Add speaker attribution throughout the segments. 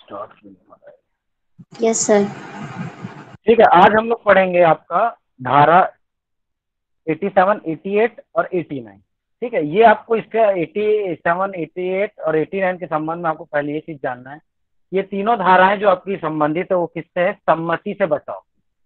Speaker 1: Yes sir.
Speaker 2: ठीक है, आज हम लोग पढ़ेंगे आपका धारा 87, 88 और 89। ठीक है, ये आपको इसका 87, 88 और 89 के संबंध में आपको पहले ये चीज जानना है। ये तीनों धाराएं जो आपकी संबंधित है वो किससे है? सम्मति से बचाव।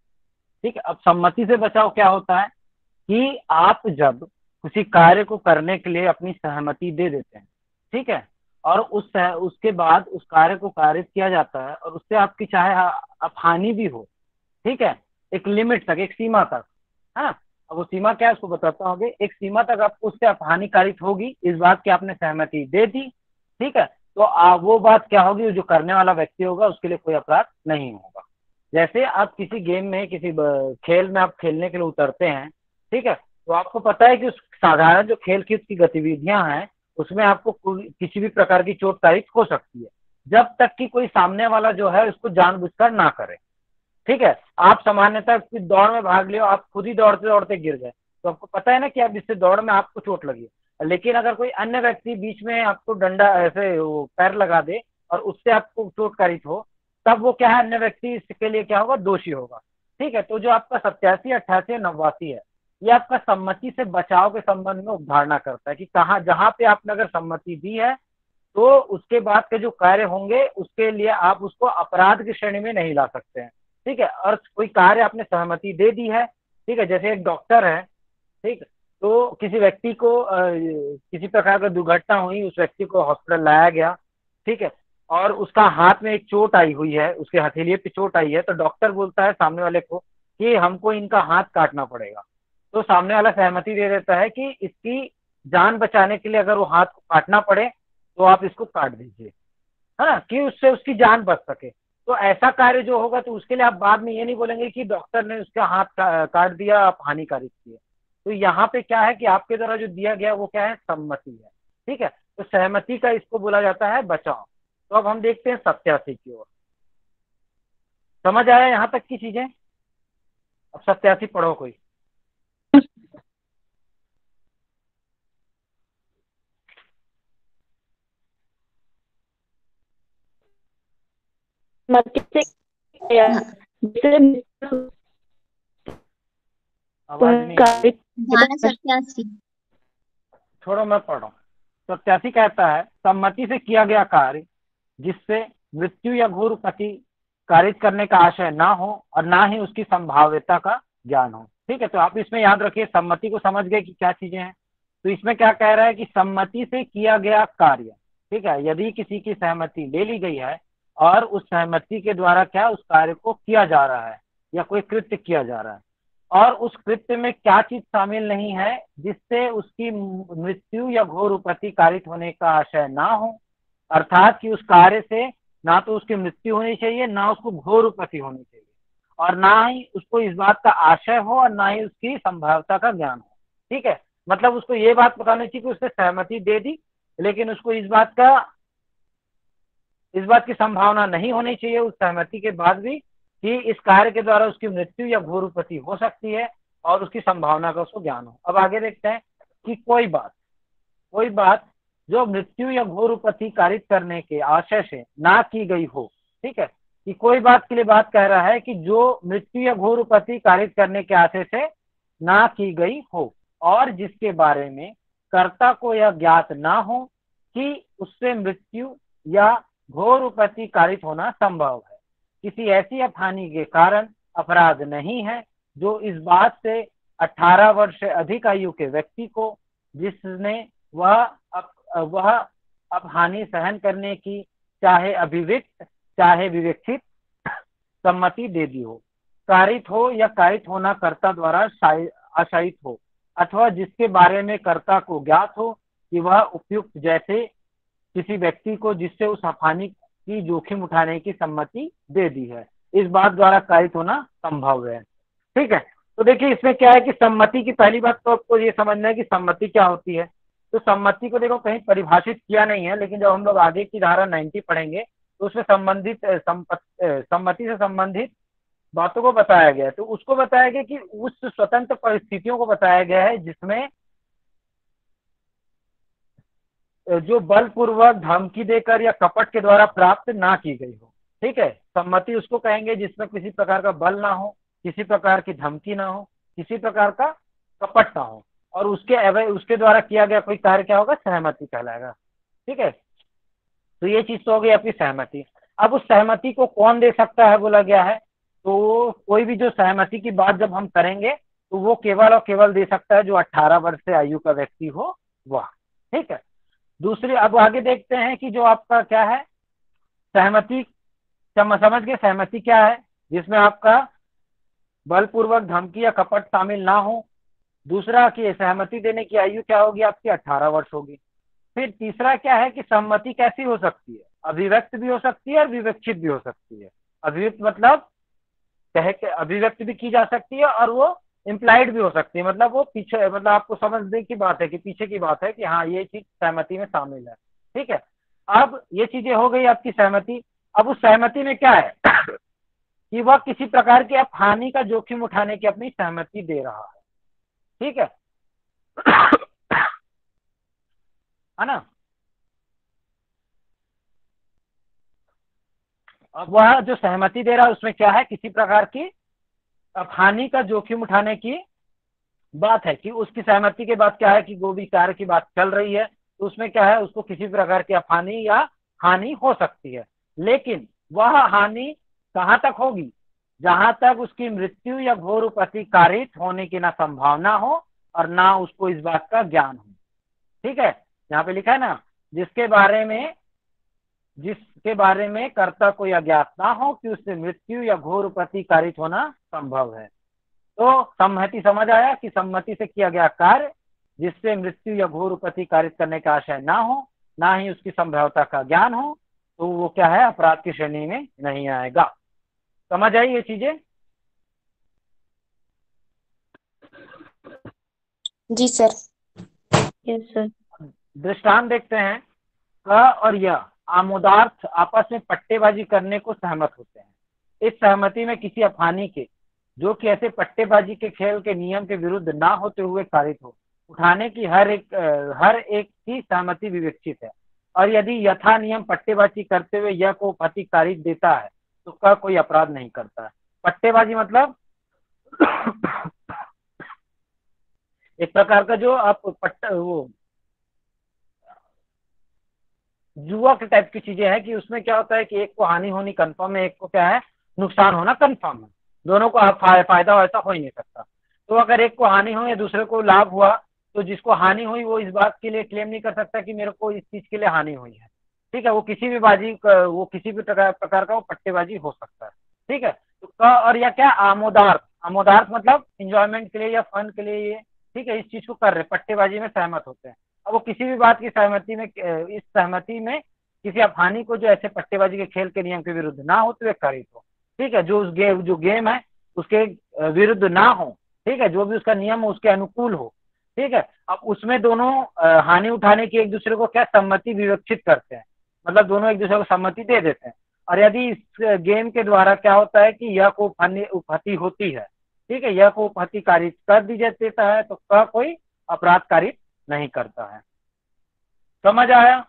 Speaker 2: ठीक है, अब सम्मति से बचाव क्या होता है कि आप जब किसी कार्य को करने के लिए अपनी सहमति दे देते हैं, ठीक है, और उसके बाद उस कार्य को कारित किया जाता है और उससे आपकी चाहे आप हानि भी हो, ठीक है, एक लिमिट तक, एक सीमा तक। हाँ, अब वो सीमा क्या है उसको बताता हूँ आगे। एक सीमा तक आपको उससे आप हानिकारित होगी इस बात की आपने सहमति दे दी, ठीक है, तो वो बात क्या होगी, जो करने वाला व्यक्ति होगा उसके लिए कोई अपराध नहीं होगा। जैसे आप किसी गेम में, किसी खेल में आप खेलने के लिए उतरते हैं, ठीक है, तो आपको पता है कि उस साधारण जो खेल की उसकी गतिविधियां हैं उसमें आपको किसी भी प्रकार की चोटकारित हो सकती है, जब तक कि कोई सामने वाला जो है उसको जानबूझकर ना करे। ठीक है, आप सामान्यतः दौड़ में भाग लियो, आप खुद ही दौड़ते दौड़ते गिर गए तो आपको पता है ना कि अब इससे दौड़ में आपको चोट लगी है। लेकिन अगर कोई अन्य व्यक्ति बीच में आपको डंडा ऐसे वो पैर लगा दे और उससे आपको चोटकारित हो, तब वो क्या है, अन्य व्यक्ति इसके लिए क्या होगा, दोषी होगा। ठीक है, तो जो आपका 87, 88, 89 है, ये आपका सम्मति से बचाव के संबंध में अवधारणा करता है कि कहाँ जहां पे आपने अगर सम्मति दी है तो उसके बाद के जो कार्य होंगे उसके लिए आप उसको अपराध की श्रेणी में नहीं ला सकते हैं। ठीक है, और कोई कार्य आपने सहमति दे दी है, ठीक है, जैसे एक डॉक्टर है, ठीक, तो किसी व्यक्ति को किसी प्रकार का दुर्घटना हुई, उस व्यक्ति को हॉस्पिटल लाया गया, ठीक है, और उसका हाथ में एक चोट आई हुई है, उसके हथेलिये पे चोट आई है, तो डॉक्टर बोलता है सामने वाले को कि हमको इनका हाथ काटना पड़ेगा। तो सामने वाला सहमति दे देता है कि इसकी जान बचाने के लिए अगर वो हाथ को काटना पड़े तो आप इसको काट दीजिए, है ना, कि उससे उसकी जान बच सके। तो ऐसा कार्य जो होगा तो उसके लिए आप बाद में ये नहीं बोलेंगे कि डॉक्टर ने उसका हाथ काट दिया, आप हानिकारिक किए। तो यहाँ पे क्या है कि आपके द्वारा जो दिया गया वो क्या है, सम्मति है। ठीक है, तो सहमति का इसको बोला जाता है बचाव। तो अब हम देखते हैं 87 की ओर। समझ आया यहाँ तक की चीजें? अब 87 पढ़ो कोई।
Speaker 3: मत से किया
Speaker 1: हाँ,
Speaker 3: जैसे
Speaker 2: आवाज नहीं आ रही है।
Speaker 3: कार्य
Speaker 1: धारा 87।
Speaker 2: छोड़ो, मैं पढ़ रहा हूँ। 87 कहता है सम्मति से किया गया कार्य जिससे मृत्यु या घोर उपति कारित करने का आशय ना हो और ना ही उसकी संभाव्यता का ज्ञान हो। ठीक है, तो आप इसमें याद रखिए, सम्मति को समझ गए कि क्या चीजें हैं। तो इसमें क्या कह रहा है कि सम्मति से किया गया कार्य, ठीक है, यदि किसी की सहमति ले ली गई है और उस सहमति के द्वारा क्या उस कार्य को किया जा रहा है या कोई कृत्य किया जा रहा है, और उस कृत्य में क्या चीज शामिल नहीं है जिससे उसकी मृत्यु या घोर उपति कारित होने का आशय ना हो, अर्थात कि उस कार्य से ना तो उसकी मृत्यु होनी चाहिए, ना उसको घोर उपति होनी चाहिए, और ना ही उसको इस बात का आशय हो और ना ही उसकी संभाव्यता का ज्ञान हो। ठीक है, मतलब उसको ये बात पता नहीं चाहिए कि उसने सहमति दे दी, लेकिन उसको इस बात की संभावना नहीं होनी चाहिए उस सहमति के बाद भी कि इस कार्य के द्वारा उसकी मृत्यु या घोर उपति हो सकती है और उसकी संभावना का उसको ज्ञान हो। अब आगे देखते हैं कि कोई बात जो मृत्यु या घोर उपति कारित करने के आशय से ना की गई हो। ठीक है, कि कोई बात के लिए बात कह रहा है कि जो मृत्यु या घोर उपति कारित करने के आशय से ना की गई हो और जिसके बारे में कर्ता को यह ज्ञात ना हो कि उससे मृत्यु या घोर उपति कारित होना संभव है, किसी ऐसी हानि के कारण अपराध नहीं है जो इस बात से 18 वर्ष से अधिक आयु के व्यक्ति को जिसने वह अब हानि सहन करने की चाहे अभिव्यक्त चाहे विवेक्षित सम्मति दे दी हो, कारित हो या कारित होना कर्ता द्वारा आशायित हो, अथवा जिसके बारे में कर्ता को ज्ञात हो कि वह उपयुक्त जैसे किसी व्यक्ति को जिससे उस हानि की जोखिम उठाने की सम्मति दे दी है, इस बात द्वारा कारित होना संभव है। ठीक है, तो देखिए इसमें क्या है कि सम्मति की पहली बात तो आपको ये समझना है कि सम्मति क्या होती है। तो सम्मति को देखो कहीं परिभाषित किया नहीं है, लेकिन जब हम लोग आगे की धारा 90 पढ़ेंगे तो उसमें सम्मति से संबंधित बातों को बताया गया है। तो उसको बताया गया कि उस स्वतंत्र परिस्थितियों को बताया गया है जिसमें जो बलपूर्वक धमकी देकर या कपट के द्वारा प्राप्त ना की गई हो। ठीक है, सम्मति उसको कहेंगे जिसमें किसी प्रकार का बल ना हो, किसी प्रकार की धमकी ना हो, किसी प्रकार का कपट ना हो, और उसके द्वारा किया गया कोई कार्य क्या होगा, सहमति कहलाएगा। ठीक है, तो ये चीज तो हो गई आपकी सहमति। अब उस सहमति को कौन दे सकता है बोला गया है, तो कोई भी जो सहमति की बात जब हम करेंगे तो वो केवल और केवल दे सकता है जो 18 वर्ष से आयु का व्यक्ति हो वह। ठीक है, दूसरी अब आगे देखते हैं कि जो आपका क्या है सहमति, समझ गए सहमति क्या है, जिसमें आपका बलपूर्वक धमकी या कपट शामिल ना हो। दूसरा कि सहमति देने की आयु क्या होगी आपकी, 18 वर्ष होगी। फिर तीसरा क्या है कि सम्मति कैसी हो सकती है, अभिव्यक्त भी हो सकती है और विवक्षित भी हो सकती है। अभिव्यक्त मतलब कहे के अभिव्यक्त भी की जा सकती है और वो इम्प्लाइड भी हो सकती है, मतलब वो पीछे, मतलब आपको समझने की बात है कि पीछे की बात है कि हाँ ये चीज सहमति में शामिल है। ठीक है, अब ये चीजें हो गई आपकी सहमति। अब उस सहमति में क्या है कि वह किसी प्रकार की आप हानि का जोखिम उठाने की अपनी सहमति दे रहा है। ठीक है है ना। अब वह जो सहमति दे रहा है उसमें क्या है, किसी प्रकार की अब हानि का जोखिम उठाने की बात है कि उसकी सहमति के बाद क्या है कि वो भी कार्य की बात चल रही है, तो उसमें क्या है उसको किसी प्रकार की हानि या हानि हो सकती है, लेकिन वह हानि कहाँ तक होगी, जहां तक उसकी मृत्यु या घोर उपस्थिति कारित होने की ना संभावना हो और ना उसको इस बात का ज्ञान हो। ठीक है, यहाँ पे लिखा है ना, जिसके बारे में कर्ता को अज्ञात ना हो कि उससे मृत्यु या घोर उपस्थिति कारित होना संभव है। तो सम्मति समझ आया कि सम्मति से किया गया कार्य जिससे मृत्यु या घोर उपस्थिति कारित करने का आशय ना हो, ना ही उसकी संभाव्यता का ज्ञान हो, तो वो क्या है, अपराध की श्रेणी में नहीं आएगा। समझ आई ये चीजें।
Speaker 1: जी सर।
Speaker 3: Yes sir.
Speaker 2: दृष्टांत देखते हैं, क और य आमोदार्थ आपस में पट्टेबाजी करने को सहमत होते हैं। इस सहमति में किसी अफानी के जो कि ऐसे पट्टेबाजी के खेल के नियम के विरुद्ध ना होते हुए कारित हो उठाने की हर एक की सहमति विवेक्षित है, और यदि यथा नियम पट्टेबाजी करते हुए यह को पति कारित देता है तो का कोई अपराध नहीं करता है। पट्टेबाजी मतलब एक प्रकार का जो आप वो जुआ के टाइप की चीजें हैं कि उसमें क्या होता है कि एक को हानि होनी कंफर्म है, एक को क्या है नुकसान होना कंफर्म है, दोनों को फायदा ऐसा हो ही नहीं सकता। तो अगर एक को हानि हो या दूसरे को लाभ हुआ तो जिसको हानि हुई वो इस बात के लिए क्लेम नहीं कर सकता कि मेरे को इस चीज के लिए हानि हुई है। ठीक है, वो किसी भी प्रकार का वो पट्टेबाजी हो सकता है। ठीक है, तो क और या क्या आमोदार्थ मतलब इंजॉयमेंट के लिए या फन के लिए ये ठीक है इस चीज को कर रहे पट्टेबाजी में सहमत होते हैं। अब वो किसी भी बात की सहमति में इस सहमति में किसी अफानी को जो ऐसे पट्टेबाजी के खेल के नियम के विरुद्ध ना हो तो वे कारित हो। ठीक है, जो गेम है उसके विरुद्ध ना हो, ठीक है, जो भी उसका नियम हो उसके अनुकूल हो। ठीक है, अब उसमें दोनों हानि उठाने की एक दूसरे को क्या सम्मति विवक्षित करते हैं, मतलब दोनों एक दूसरे को सम्मति दे देते हैं। और यदि इस गेम के द्वारा क्या होता है कि यह को उपहति होती है, ठीक है, यह को उपहति कारित कर दी देता है तो का कोई अपराध कारित नहीं करता है। समझ आया।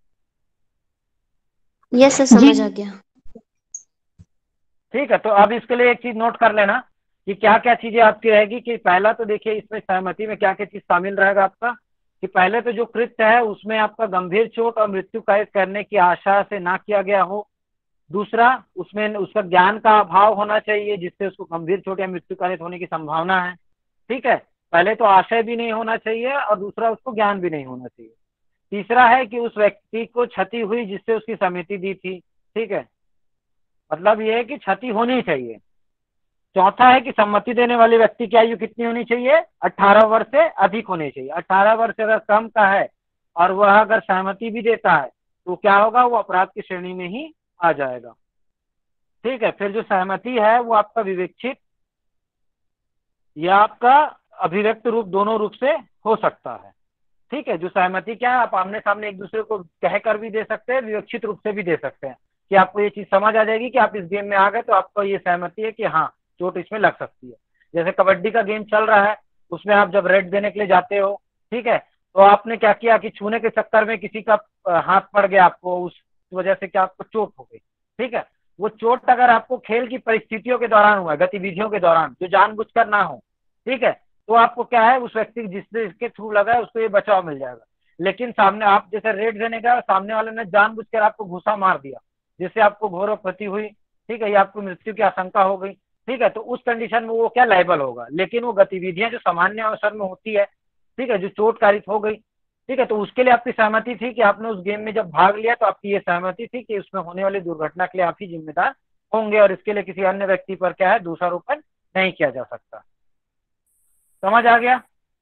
Speaker 1: यस सर, समझ आ गया।
Speaker 2: ठीक है, तो अब इसके लिए एक चीज नोट कर लेना कि क्या क्या चीजें आपकी रहेगी। कि पहला तो देखिए इसमें सहमति में क्या क्या चीज शामिल रहेगा आपका, कि पहले तो जो कृत्य है उसमें आपका गंभीर चोट और मृत्यु कारित करने की आशा से ना किया गया हो। दूसरा, उसमें उसका ज्ञान का अभाव होना चाहिए जिससे उसको गंभीर चोट या मृत्यु कारित होने की संभावना है। ठीक है, पहले तो आशय भी नहीं होना चाहिए और दूसरा उसको ज्ञान भी नहीं होना चाहिए। तीसरा है कि उस व्यक्ति को क्षति हुई जिससे उसकी सहमति दी थी। ठीक है, मतलब ये है कि क्षति होनी चाहिए। चौथा है कि सम्मति देने वाले व्यक्ति की आयु कितनी होनी चाहिए, 18 वर्ष से अधिक होनी चाहिए। 18 वर्ष से अगर कम का है और वह अगर सहमति भी देता है तो क्या होगा, वो अपराध की श्रेणी में ही आ जाएगा। ठीक है, फिर जो सहमति है वो आपका विवेक्षित या आपका अभिव्यक्त रूप दोनों रूप से हो सकता है। ठीक है, जो सहमति क्या है आप आमने सामने एक दूसरे को कहकर भी दे सकते हैं, विवक्षित रूप से भी दे सकते हैं कि आपको ये चीज समझ आ जाएगी कि आप इस गेम में आ गए तो आपको ये सहमति है कि हाँ चोट इसमें लग सकती है। जैसे कबड्डी का गेम चल रहा है उसमें आप जब रेड देने के लिए जाते हो, ठीक है, तो आपने क्या किया कि छूने के चक्कर में किसी का हाथ पड़ गया आपको, उस वजह से क्या आपको चोट हो गई, ठीक है। वो चोट अगर आपको खेल की परिस्थितियों के दौरान हुआ है, गतिविधियों के दौरान, जो जानबूझकर ना हो, ठीक है, तो आपको क्या है, उस व्यक्ति जिसके थ्रू लगा है उसको ये बचाव मिल जाएगा। लेकिन सामने आप जैसे रेड देने का, सामने वाले ने जानबूझकर आपको घुसा मार दिया, जिससे आपको घोर क्षति हुई, ठीक है, या आपको मृत्यु की आशंका हो गई, ठीक है, तो उस कंडीशन में वो क्या लायबल होगा। लेकिन वो गतिविधियां जो सामान्य अवसर में होती है, ठीक है, जो चोटकारित हो गई, ठीक है, तो उसके लिए आपकी सहमति थी कि आपने उस गेम में जब भाग लिया तो आपकी ये सहमति थी कि उसमें होने वाली दुर्घटना के लिए आप ही जिम्मेदार होंगे, और इसके लिए किसी अन्य व्यक्ति पर क्या है, दोषारोपण नहीं किया जा सकता। समझ आ गया?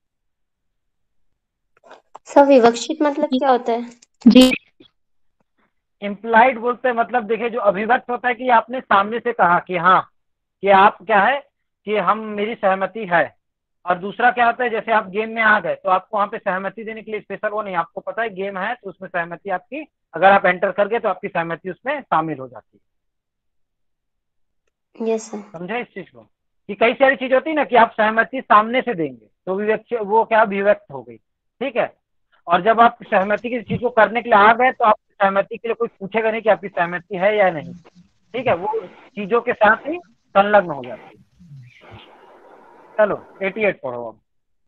Speaker 1: सर विवक्षित मतलब क्या होता है?
Speaker 3: जी
Speaker 2: इम्प्लाइड बोलते हैं मतलब देखिए, जो अभिव्यक्त होता है कि आपने सामने से कहा कि हाँ, कि आप क्या है कि हम मेरी सहमति है। और दूसरा क्या होता है, जैसे आप गेम में आ गए तो आपको वहां पे सहमति देने के लिए स्पेशल वो नहीं, आपको पता है गेम है तो उसमें सहमति आपकी, अगर आप एंटर कर गए तो आपकी सहमति उसमें शामिल हो जाती है।
Speaker 1: Yes sir.
Speaker 2: समझे इस चीज को, कि कई सारी चीज होती है ना कि आप सहमति सामने से देंगे तो वो क्या अभिव्यक्त हो गई, ठीक है। और जब आप सहमति की चीज को करने के लिए आ गए तो आप सहमति के लिए कोई पूछेगा नहीं कि आपकी सहमति है या नहीं, ठीक है, वो चीजों के साथ ही संलग्न हो जाती है। चलो 88 पढ़ो अब।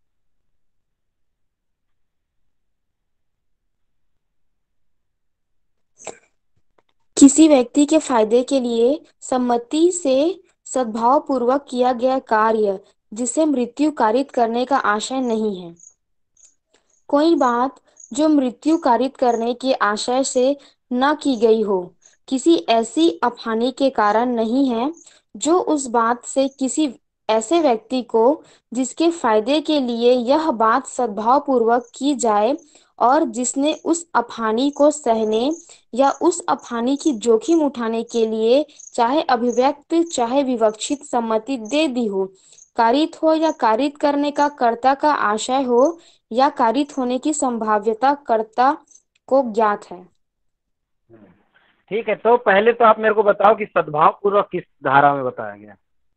Speaker 4: किसी व्यक्ति के फायदे के लिए सम्मति से सद्भावपूर्वक किया गया कार्य जिसे मृत्यु कारित करने का आशय नहीं है। कोई बात जो मृत्यु कारित करने के आशय से न की गई हो किसी ऐसी अपहानि के कारण नहीं है जो उस बात से किसी ऐसे व्यक्ति को जिसके फायदे के लिए यह बात सद्भावपूर्वक की जाए और जिसने उस अपहानि को सहने या उस अपहानि की जोखिम उठाने के लिए चाहे अभिव्यक्त चाहे विवक्षित सम्मति दे दी हो, कारित हो या कारित करने का कर्ता का आशय हो या कारित होने की संभाव्यता कर्ता को ज्ञात है।
Speaker 2: ठीक है, तो पहले तो आप मेरे को बताओ कि सद्भाव पूर्वक किस धारा में बताया गया?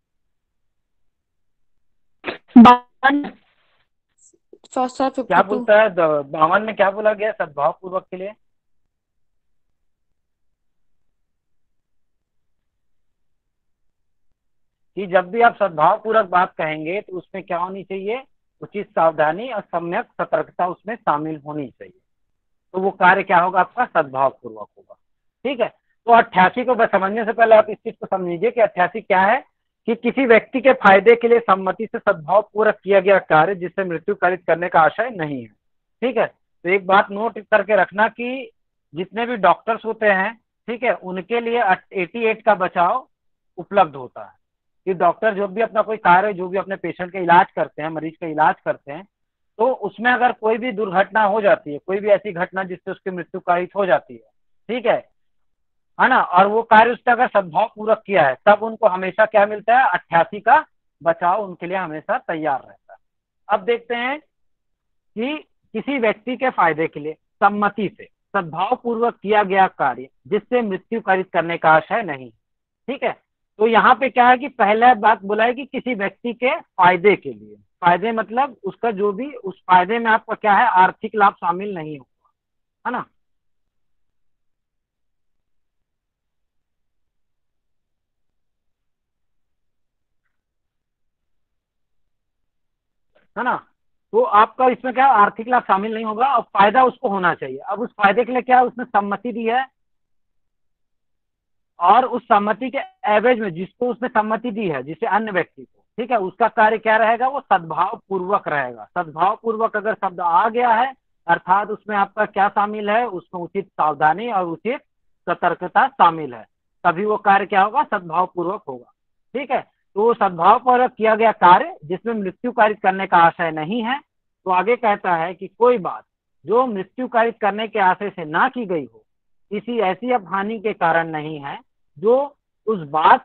Speaker 3: 52
Speaker 4: फर्स्ट और
Speaker 2: क्या
Speaker 4: 52।
Speaker 2: बोलता है 52 में क्या बोला गया सद्भाव पूर्वक के लिए? कि जब भी आप सद्भाव पूर्वक बात कहेंगे तो उसमें क्या होनी चाहिए, उचित सावधानी और सम्यक सतर्कता उसमें शामिल होनी चाहिए, तो वो कार्य क्या होगा आपका, सद्भाव पूर्वक होगा। ठीक है, तो 88 को बस समझने से पहले आप इस चीज को समझिए कि 88 क्या है, कि किसी व्यक्ति के फायदे के लिए सम्मति से सद्भाव पूर्वक किया गया कार्य जिससे मृत्यु कारित करने का आशय नहीं है। ठीक है, तो एक बात नोट करके रखना कि जितने भी डॉक्टर्स होते हैं, ठीक है, उनके लिए 88 का बचाव उपलब्ध होता है कि डॉक्टर जो भी अपना कोई कार्य, जो भी अपने पेशेंट का इलाज करते हैं, मरीज का इलाज करते हैं, तो उसमें अगर कोई भी दुर्घटना हो जाती है, कोई भी ऐसी घटना जिससे उसकी मृत्यु कारित हो जाती है, ठीक है ना, और वो कार्य उसने अगर सद्भाव पूर्वक किया है, तब उनको हमेशा क्या मिलता है, 88 का बचाव उनके लिए हमेशा तैयार रहता है। अब देखते हैं कि किसी व्यक्ति के फायदे के लिए सम्मति से सद्भाव पूर्वक किया गया कार्य जिससे मृत्यु कारित करने का आशय नहीं। ठीक है, तो यहाँ पे क्या है कि पहला बात बोला है कि किसी व्यक्ति के फायदे के लिए, फायदे मतलब उसका जो भी, उस फायदे में आपका क्या है, आर्थिक लाभ शामिल नहीं होगा, है ना। है ना, तो आपका इसमें क्या आर्थिक लाभ शामिल नहीं होगा और फायदा उसको होना चाहिए। अब उस फायदे के लिए क्या उसने सम्मति दी है, और उस सम्मति के एवज में जिसको उसने सम्मति दी है, जिसे अन्य व्यक्ति को, ठीक है, उसका कार्य क्या रहेगा, वो सद्भाव पूर्वक रहेगा। सद्भाव पूर्वक अगर शब्द आ गया है अर्थात उसमें आपका क्या शामिल है, उसमें उचित सावधानी और उचित सतर्कता शामिल है, तभी वो कार्य क्या होगा, सद्भाव पूर्वक होगा। ठीक है, तो सद्भाव पूर्वक किया गया कार्य जिसमें मृत्यु कारित करने का आशय नहीं है। तो आगे कहता है कि कोई बात जो मृत्यु कारित करने के आशय से ना की गई हो किसी ऐसी अपहानि के कारण नहीं है जो उस बात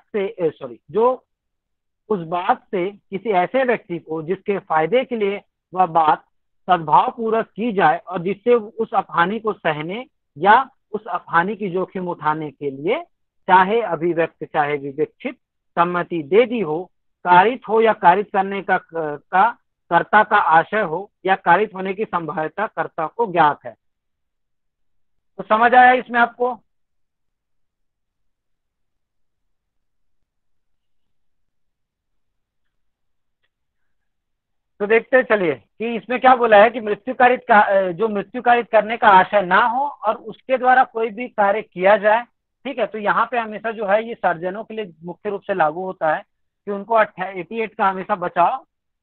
Speaker 2: से किसी ऐसे व्यक्ति को जिसके फायदे के लिए वह बात सद्भाव पूर्वक की जाए और जिससे उस अपहानि को सहने या उस अपहानि की जोखिम उठाने के लिए चाहे अभिव्यक्त चाहे विवेक्षित सम्मति दे दी हो, कारित हो या कारित करने का कर्ता का आशय हो या कारित होने की संभाव्यता कर्ता को ज्ञात है। तो समझ आया इसमें आपको? तो देखते चलिए कि इसमें क्या बोला है कि जो मृत्यु कारित करने का आशय ना हो और उसके द्वारा कोई भी कार्य किया जाए। ठीक है, तो यहाँ पे हमेशा जो है ये सर्जनों के लिए मुख्य रूप से लागू होता है कि उनको 88 का हमेशा बचाव,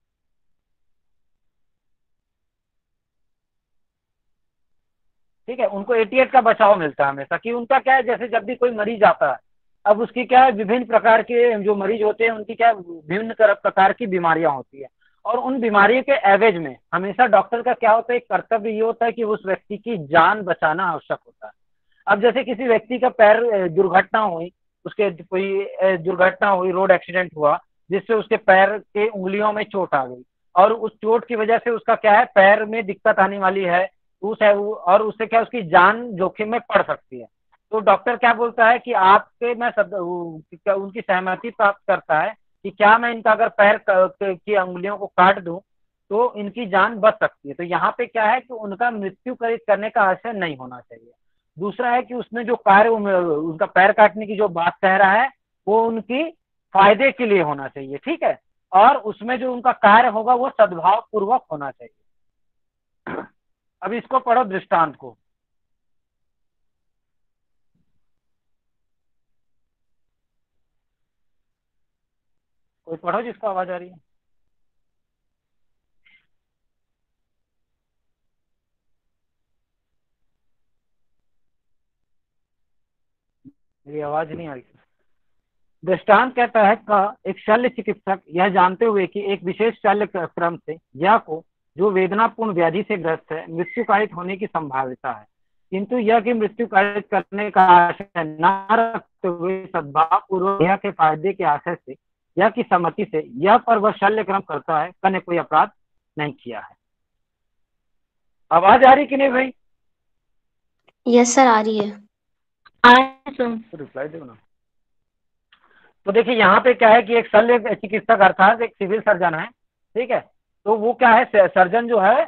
Speaker 2: ठीक है, उनको 88 का बचाव मिलता है हमेशा। कि उनका क्या है, जैसे जब भी कोई मरीज आता है, अब उसकी क्या है, विभिन्न प्रकार के जो मरीज होते हैं उनकी क्या है, विभिन्न प्रकार की बीमारियां होती है, और उन बीमारियों के एवज में हमेशा डॉक्टर का क्या होता है, एक कर्तव्य ये होता है कि उस व्यक्ति की जान बचाना आवश्यक होता है। अब जैसे किसी व्यक्ति का पैर दुर्घटना हुई, उसके कोई दुर्घटना हुई, रोड एक्सीडेंट हुआ जिससे उसके पैर के उंगलियों में चोट आ गई, और उस चोट की वजह से उसका क्या है, पैर में दिक्कत आने वाली है, और उससे क्या उसकी जान जोखिम में पड़ सकती है। तो डॉक्टर क्या बोलता है कि आपसे मैं उनकी सहमति प्राप्त करता है कि क्या मैं इनका अगर पैर की अंगुलियों को काट दूं तो इनकी जान बच सकती है। तो यहाँ पे क्या है कि उनका मृत्यु करित करने का आशय नहीं होना चाहिए। दूसरा है कि उसने जो कार्य उनका पैर काटने की जो बात कह रहा है वो उनकी फायदे के लिए होना चाहिए। ठीक है, और उसमें जो उनका कार्य होगा वो सद्भाव पूर्वक होना चाहिए। अब इसको पढ़ो दृष्टांत को। कोई पढ़ो जिसको आवाज आ रही है। मेरी आवाज नहीं आ रही। दृष्टांत कहता है का एक शल्य चिकित्सक यह जानते हुए कि एक विशेष शल्य क्रम से यह को जो वेदनापूर्ण व्याधि से ग्रस्त है मृत्यु कारित होने की संभाव्यता है, किंतु यह कि मृत्यु कारित करने का आशय न रखते हुए सद्भाव पूर्वक यह के फायदे के आशय से यह की सम्मति से यह पर वह शल्य क्रम करता है, कने कोई अपराध नहीं किया है। आवाज आ रही कि नहीं भाई?
Speaker 1: यस सर, आ रही है।
Speaker 2: रिप्लाई दो ना। तो देखिए यहाँ पे क्या है कि एक शल्य चिकित्सक अर्थात एक सिविल सर्जन है। ठीक है, तो वो क्या है, सर्जन जो है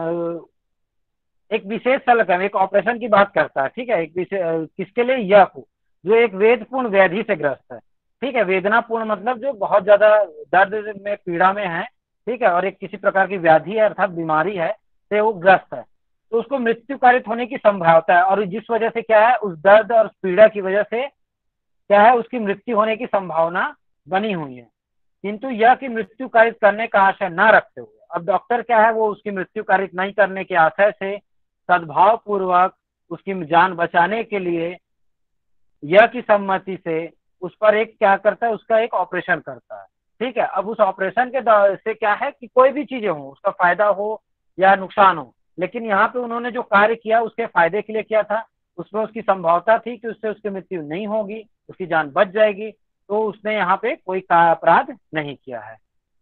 Speaker 2: एक विशेष शल्य एक ऑपरेशन की बात करता है। ठीक है, एक विशेष किसके लिए, यह को जो एक वेदपूर्ण व्याधि से ग्रस्त है। ठीक है, वेदनापूर्ण मतलब जो बहुत ज्यादा दर्द में पीड़ा में है। ठीक है, और एक किसी प्रकार की व्याधि है अर्थात बीमारी है से वो ग्रस्त है, तो उसको मृत्यु कारित होने की संभावना है। और जिस वजह से क्या है, उस दर्द और पीड़ा की वजह से क्या है, उसकी मृत्यु होने की संभावना बनी हुई है, किंतु यह कि मृत्यु कारित करने का आशय न रखते हुए अब डॉक्टर क्या है, वो उसकी मृत्यु कारित नहीं करने के आशय से सद्भाव पूर्वक उसकी जान बचाने के लिए यह की सम्मति से उस पर एक क्या करता है, उसका एक ऑपरेशन करता है। ठीक है, अब उस ऑपरेशन के से क्या है कि कोई भी चीजें हो, उसका फायदा हो या नुकसान हो, लेकिन यहाँ पे उन्होंने जो कार्य किया उसके फायदे के लिए किया था, उसमें उसकी संभावना थी कि उससे उसकी मृत्यु नहीं होगी, उसकी जान बच जाएगी, तो उसने यहाँ पे कोई अपराध नहीं किया है।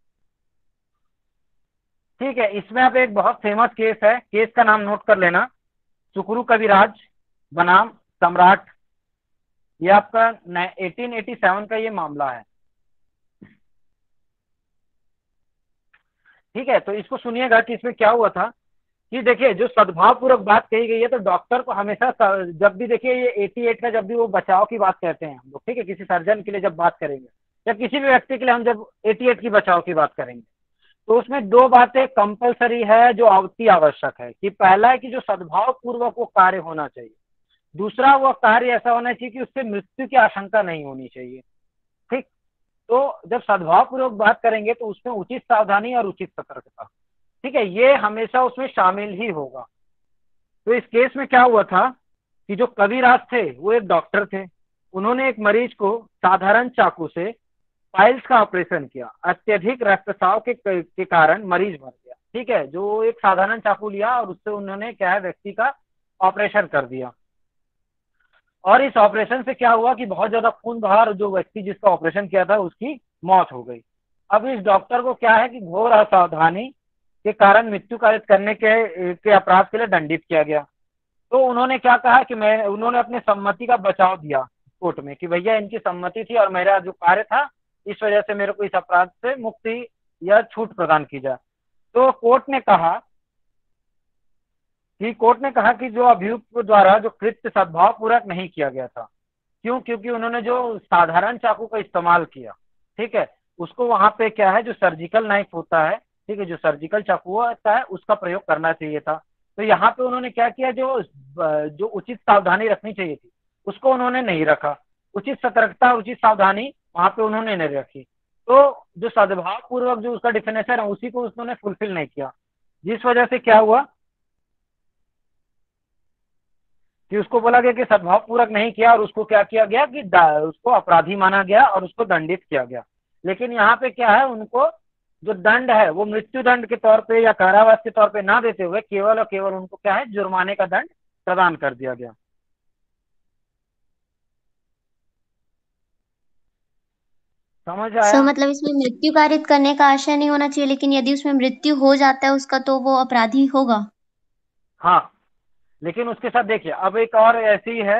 Speaker 2: ठीक है, इसमें अब एक बहुत फेमस केस है, केस का नाम नोट कर लेना, सुकरू कविराज बनाम सम्राट। ये आपका 1887 का ये मामला है। ठीक है, तो इसको सुनिएगा कि इसमें क्या हुआ था कि देखिए जो सद्भाव पूर्वक बात कही गई है, तो डॉक्टर को हमेशा जब भी देखिए ये 88 का जब भी वो बचाव की बात कहते हैं हम लोग, ठीक है, किसी सर्जन के लिए जब बात करेंगे या किसी भी व्यक्ति के लिए हम जब 88 की बचाव की बात करेंगे तो उसमें दो बातें कंपलसरी है जो अति आवश्यक है। कि पहला है कि जो सद्भाव पूर्वक वो कार्य होना चाहिए, दूसरा वो कार्य ऐसा होना चाहिए कि उससे मृत्यु की आशंका नहीं होनी चाहिए। ठीक, तो जब सद्भाव पूर्वक बात करेंगे तो उसमें उचित सावधानी और उचित सतर्कता, ठीक है, ये हमेशा उसमें शामिल ही होगा। तो इस केस में क्या हुआ था कि जो कविराज थे वो एक डॉक्टर थे, उन्होंने एक मरीज को साधारण चाकू से पाइल्स का ऑपरेशन किया। अत्यधिक रक्तस्राव के कारण मरीज मर गया। ठीक है, जो एक साधारण चाकू लिया और उससे उन्होंने क्या है, व्यक्ति का ऑपरेशन कर दिया, और इस ऑपरेशन से क्या हुआ कि बहुत ज्यादा खून बहा और जो व्यक्ति जिसका ऑपरेशन किया था उसकी मौत हो गई। अब इस डॉक्टर को क्या है कि घोर असावधानी के कारण मृत्यु कारित करने के अपराध के लिए दंडित किया गया। तो उन्होंने क्या कहा कि उन्होंने अपने सम्मति का बचाव दिया कोर्ट में कि भैया इनकी सम्मति थी और मेरा जो कार्य था इस वजह से मेरे को इस अपराध से मुक्ति या छूट प्रदान की जाए। तो कोर्ट ने कहा कि जो अभियुक्त द्वारा जो कृत्य सद्भाव पूर्वक नहीं किया गया था। क्यों? क्योंकि उन्होंने जो साधारण चाकू का इस्तेमाल किया, ठीक है, उसको वहां पे क्या है, जो सर्जिकल नाइफ होता है, ठीक है, जो सर्जिकल चाकू होता है उसका प्रयोग करना चाहिए था। तो यहाँ पे उन्होंने क्या किया, जो उचित सावधानी रखनी चाहिए थी उसको उन्होंने नहीं रखा। उचित सतर्कता, उचित सावधानी वहां पे उन्होंने नहीं रखी। तो जो सद्भाव पूर्वक जो उसका डिफिनेशन है उसी को उन्होंने फुलफिल नहीं किया, जिस वजह से क्या हुआ कि उसको बोला गया कि सद्भाव पूर्वक नहीं किया और उसको क्या किया गया कि उसको अपराधी माना गया और उसको दंडित किया गया। लेकिन यहाँ पे क्या है, उनको जो दंड है वो मृत्यु दंड के तौर पे या कारावास के तौर पे ना देते हुए केवल और केवल उनको क्या है, जुर्माने का दंड प्रदान कर दिया गया। समझ
Speaker 1: सर
Speaker 2: आया?
Speaker 1: मतलब इसमें मृत्यु कारित करने का आशय नहीं होना चाहिए, लेकिन यदि उसमें मृत्यु हो जाता है उसका तो वो अपराधी होगा।
Speaker 2: हाँ, लेकिन उसके साथ देखिए अब एक और ऐसी है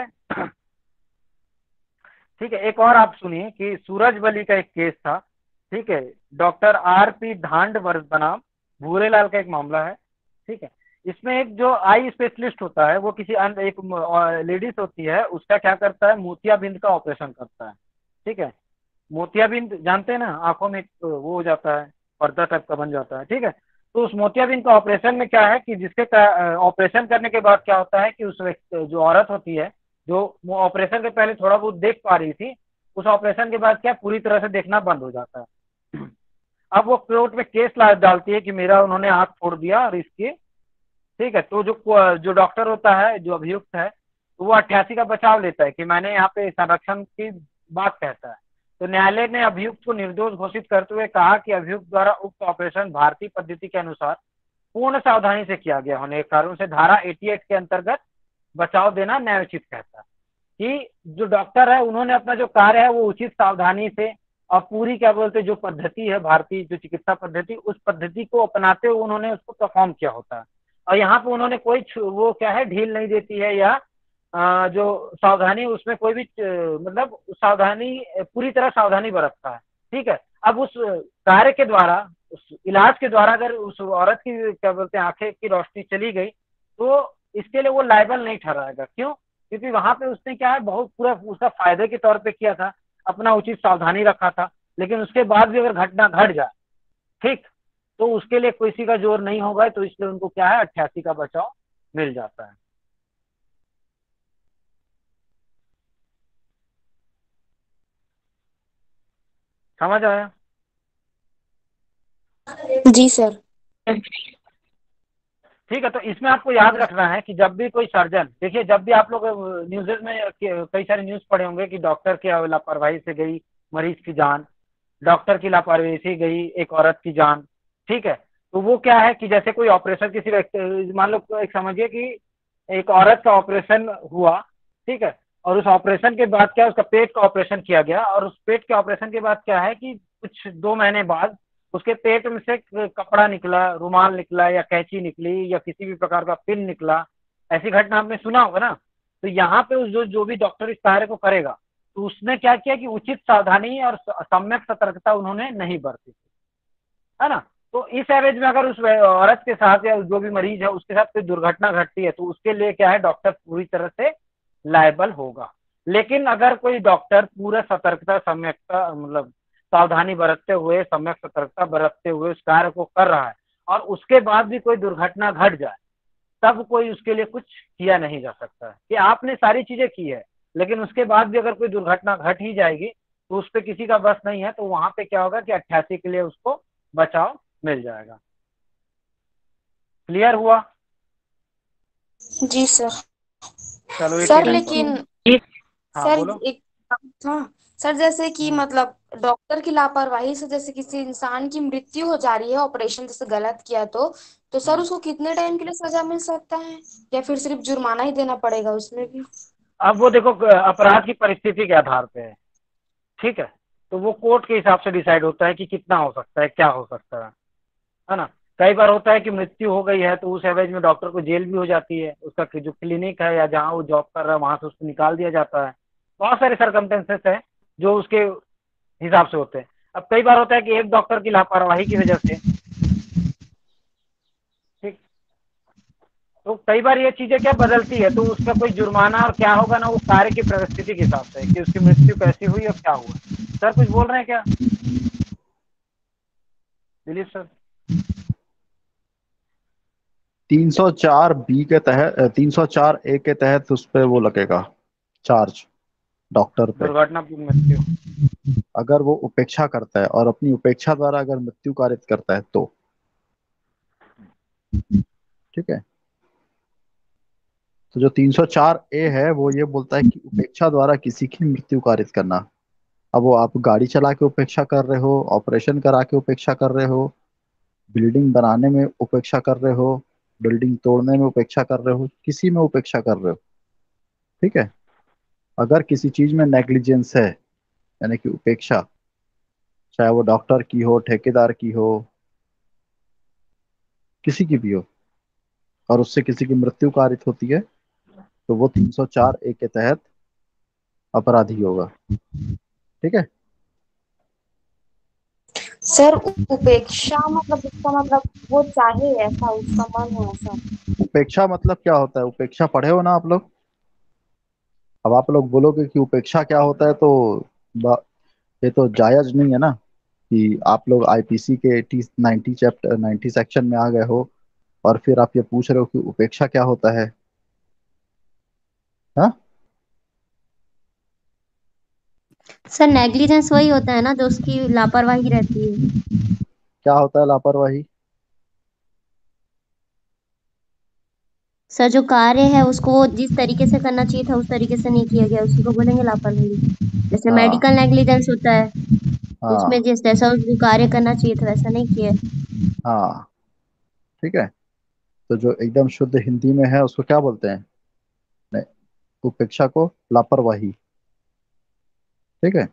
Speaker 2: ठीक है, एक और आप सुनिए कि सूरजबली का एक केस था, ठीक है, डॉक्टर R.P. धांड बनाम भूरेलाल का एक मामला है, ठीक है। इसमें एक जो आई स्पेशलिस्ट होता है वो किसी एक लेडीज होती है, उसका क्या करता है, मोतियाबिंद का ऑपरेशन करता है, ठीक है। मोतियाबिंद जानते हैं ना, आंखों में एक वो हो जाता है, पर्दा टाइप का बन जाता है, ठीक है। तो उस मोतियाबिंद का ऑपरेशन में क्या है कि जिसके ऑपरेशन करने के बाद क्या होता है कि उस जो औरत होती है, जो वो ऑपरेशन के पहले थोड़ा बहुत देख पा रही थी, उस ऑपरेशन के बाद क्या पूरी तरह से देखना बंद हो जाता है। अब वो कोर्ट में केस डालती है कि मेरा उन्होंने आंख फोड़ दिया और इसकी, ठीक है। तो जो डॉक्टर होता है, जो अभियुक्त है, तो वो 88 का बचाव लेता है कि मैंने यहाँ पे संरक्षण की बात कहता है। तो न्यायालय ने अभियुक्त को निर्दोष घोषित करते हुए कहा कि अभियुक्त द्वारा उक्त ऑपरेशन भारतीय पद्धति के अनुसार पूर्ण सावधानी से किया गया होने के कारण से धारा 88 के अंतर्गत बचाव देना न्यायोचित कहता है कि जो डॉक्टर है उन्होंने अपना जो कार्य है वो उचित सावधानी से और पूरी क्या बोलते जो पद्धति है, भारतीय जो चिकित्सा पद्धति, उस पद्धति को अपनाते हुए उन्होंने उसको परफॉर्म किया होता है। और यहाँ पे उन्होंने कोई वो क्या है ढील नहीं देती है या जो सावधानी उसमें कोई भी मतलब सावधानी पूरी तरह सावधानी बरतता है, ठीक है। अब उस कार्य के द्वारा, उस इलाज के द्वारा अगर उस औरत की क्या बोलते हैं आंखें की रोशनी चली गई तो इसके लिए वो लायबल नहीं ठहराएगा। क्यों? क्योंकि वहां पे उसने क्या है बहुत पूरा उसका फायदे के तौर पे किया था, अपना उचित सावधानी रखा था, लेकिन उसके बाद भी अगर घटना घट जाए, ठीक, तो उसके लिए किसी का जोर नहीं होगा, तो इसलिए उनको क्या है 88 का बचाव मिल जाता है। समझ आया?
Speaker 4: जी सर।
Speaker 2: ठीक है, तो इसमें आपको याद रखना है कि जब भी कोई सर्जन, देखिए जब भी आप लोग न्यूज़ में कई सारे न्यूज़ पढ़े होंगे कि डॉक्टर की लापरवाही से गई मरीज की जान, डॉक्टर की लापरवाही से गई एक औरत की जान, ठीक है। तो वो क्या है कि जैसे कोई ऑपरेशन किसी व्यक्ति, मान लो एक समझिए कि एक औरत का ऑपरेशन हुआ, ठीक है, और उस ऑपरेशन के बाद क्या उसका पेट का ऑपरेशन किया गया, और उस पेट के ऑपरेशन के बाद क्या है कि कुछ 2 महीने बाद उसके पेट में से कपड़ा निकला, रुमाल निकला या कैंची निकली या किसी भी प्रकार का पिन निकला, ऐसी घटना आपने सुना होगा ना। तो यहाँ पे उस जो भी डॉक्टर इस कार्य को करेगा तो उसने क्या किया कि उचित सावधानी और सम्यक सतर्कता उन्होंने नहीं बरती, है ना। तो इस एवरेज में अगर उस औरत के साथ या जो भी मरीज है उसके साथ कोई दुर्घटना घटती है तो उसके लिए क्या है डॉक्टर पूरी तरह से लायबल होगा। लेकिन अगर कोई डॉक्टर पूरा सतर्कता सम्यकता मतलब सावधानी बरतते हुए सम्यक सतर्कता बरतते हुए उस कार्य को कर रहा है और उसके बाद भी कोई दुर्घटना घट जाए, तब कोई उसके लिए कुछ किया नहीं जा सकता है कि आपने सारी चीजें की है, लेकिन उसके बाद भी अगर कोई दुर्घटना घट ही जाएगी तो उस पर किसी का बस नहीं है। तो वहां पे क्या होगा कि 88 के लिए उसको बचाव मिल जाएगा। क्लियर हुआ?
Speaker 4: जी सर।
Speaker 2: चलो
Speaker 4: सर
Speaker 2: 89 पर।
Speaker 4: लेकिन
Speaker 2: हाँ
Speaker 4: सर
Speaker 2: बोलो।
Speaker 4: एक था सर, जैसे कि मतलब डॉक्टर की लापरवाही से जैसे किसी इंसान की मृत्यु हो जा रही है, ऑपरेशन जैसे गलत किया तो सर उसको कितने टाइम के लिए सजा मिल सकता है, या फिर सिर्फ जुर्माना ही देना पड़ेगा उसमें भी?
Speaker 2: अब वो देखो अपराध की परिस्थिति के आधार पे है, ठीक है। तो वो कोर्ट के हिसाब से डिसाइड होता है कि कितना हो सकता है, क्या हो सकता है ना। कई बार होता है कि मृत्यु हो गई है तो उस एवज में डॉक्टर को जेल भी हो जाती है, उसका जो क्लिनिक है या जहाँ वो जॉब कर रहा है वहां से उसको निकाल दिया जाता है। बहुत सारे सरकमटेंसेस है जो उसके हिसाब से होते हैं। अब कई बार होता है कि एक डॉक्टर की लापरवाही की वजह से तो कई बार ये चीजें क्या बदलती है, तो उसका कोई जुर्माना और क्या होगा ना, वो कार्य की परिस्थिति के हिसाब से कि उसकी मृत्यु कैसी हुई और क्या हुआ। सर कुछ बोल रहे हैं क्या दिलीप सर?
Speaker 5: 304 बी के तहत 304 ए के तहत उस पे वो लगेगा चार्ज डॉक्टर पे।
Speaker 2: दुर्घटना की मृत्यु।
Speaker 5: अगर वो उपेक्षा करता है और अपनी उपेक्षा द्वारा अगर मृत्यु कारित करता है तो ठीक है। तो जो 304 ए है वो ये बोलता है कि उपेक्षा द्वारा किसी की मृत्यु कारित करना। अब वो आप गाड़ी चला के उपेक्षा कर रहे हो, ऑपरेशन करा के उपेक्षा कर रहे हो, बिल्डिंग बनाने में उपेक्षा कर रहे हो, बिल्डिंग तोड़ने में उपेक्षा कर रहे हो, किसी में उपेक्षा कर रहे हो, ठीक है। अगर किसी चीज में नेग्लिजेंस है यानी कि उपेक्षा, चाहे वो डॉक्टर की हो, ठेकेदार की हो, किसी की भी हो, और उससे किसी की मृत्यु कारित होती है तो वो 304 ए के तहत अपराधी होगा, ठीक है।
Speaker 4: सर उपेक्षा मतलब उसका मतलब वो चाहे ऐसा, उसका मन है ऐसा।
Speaker 5: उपेक्षा मतलब क्या होता है? उपेक्षा पढ़े हो ना आप लोग? अब आप लोग बोलोगे कि उपेक्षा क्या होता है तो ये तो जायज नहीं है ना कि आप लोग आईपीसी के 90 चैप्टर 90 सेक्शन में आ गए हो और फिर आप ये पूछ रहे हो कि उपेक्षा क्या होता है। हाँ,
Speaker 1: सर नेग्लिजेंस वही होता है ना जो उसकी लापरवाही रहती है।
Speaker 5: क्या होता है लापरवाही?
Speaker 1: सर जो कार्य है उसको वो जिस तरीके से करना चाहिए था उस तरीके से नहीं किया गया, उसी को बोलेंगे लापरवाही। जैसे
Speaker 5: हाँ
Speaker 1: मेडिकल नेग्लिजेंस होता है, उसमें
Speaker 5: हाँ
Speaker 1: जिस जैसा उसको कार्य करना चाहिए था वैसा नहीं किया।
Speaker 5: हाँ, ठीक है। तो जो एकदम शुद्ध हिंदी में है उसको क्या बोलते हैं? नहीं, उपेक्षा को लापरवाही, ठीक है।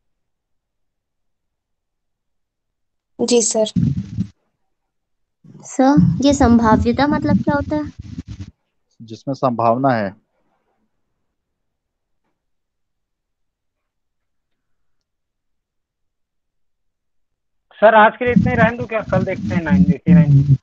Speaker 4: जी सर।
Speaker 1: सर ये संभाव्यता मतलब क्या होता है?
Speaker 5: जिसमें संभावना है।
Speaker 2: सर आज के लिए इतने रहने दो क्या, कल देखते हैं 89।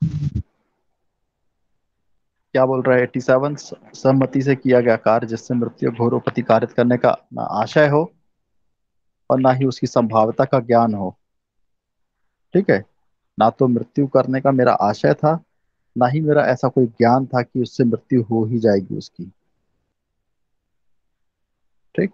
Speaker 5: क्या बोल रहा है 87? सहमति से किया गया कार्य जिससे मृत्यु घोर उपति कारित करने का ना आशय हो और ना ही उसकी संभाव्यता का ज्ञान हो, ठीक है। ना तो मृत्यु करने का मेरा आशय था, ना ही मेरा ऐसा कोई ज्ञान था कि उससे मृत्यु हो ही जाएगी उसकी, ठीक।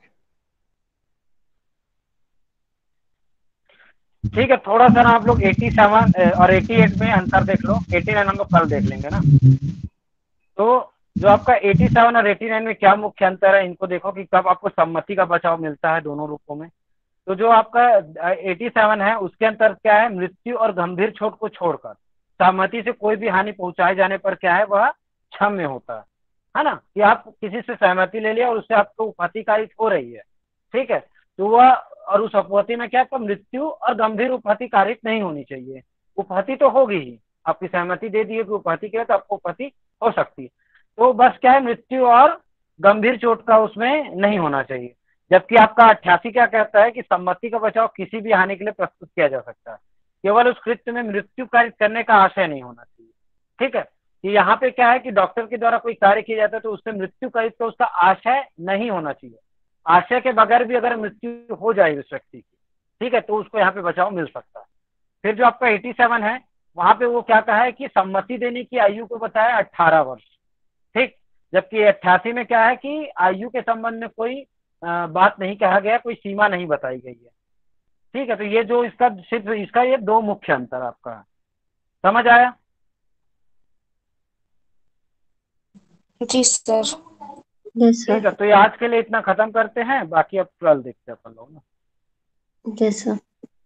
Speaker 2: ठीक है, थोड़ा सा ना आप लोग 87 और 88 में अंतर देख लो, 89 हम लोग कल देख लेंगे ना। तो जो आपका 87 और 89 में क्या मुख्य अंतर है, इनको देखो कि कब आपको सम्मति का बचाव मिलता है दोनों रूपों में। तो जो आपका 87 है उसके अंतर क्या है, मृत्यु और गंभीर चोट को छोड़कर सहमति से कोई भी हानि पहुंचाए जाने पर क्या है वह क्षम्य होता है ना, कि आप किसी से सहमति ले लिया और उससे आपको उपहति कारित हो रही है, ठीक है। तो वह और उस उपहति में क्या है, मृत्यु और गंभीर उपहति कारित नहीं होनी चाहिए। उपहति तो होगी ही, आपकी सहमति दे दी है कि उपहति के तो आपको उपहति हो सकती है। तो बस क्या है, मृत्यु और गंभीर चोट का उसमें नहीं होना चाहिए। जबकि आपका 88 क्या कहता है कि सम्मति का बचाव किसी भी हानि के लिए प्रस्तुत किया जा सकता है, केवल उस कृत्य में मृत्यु कारित करने का आशय नहीं होना चाहिए, ठीक है। कि यहाँ पे क्या है कि डॉक्टर के द्वारा कोई कार्य किया जाता है तो उससे मृत्यु कारित का उसका आशय नहीं होना चाहिए। आशय के बगैर भी अगर मृत्यु हो जाए उस व्यक्ति की, ठीक है, तो उसको यहाँ पे बचाव मिल सकता है। फिर जो आपका 87 है वहां पे वो क्या कहा है कि सम्मति देने की आयु को बताया 18 वर्ष, ठीक। जबकि 88 में क्या है कि आयु के संबंध में कोई बात नहीं कहा गया, कोई सीमा नहीं बताई गई है, ठीक है। तो ये जो इसका सिर्फ इसका ये दो मुख्य अंतर आपका समझ आया।
Speaker 4: जी सर।
Speaker 1: यस
Speaker 2: ठीक
Speaker 1: सर।
Speaker 2: है, तो ये आज के लिए इतना खत्म करते हैं, बाकी अब कल देखते हैं अपन लोग ना।
Speaker 1: Yes sir.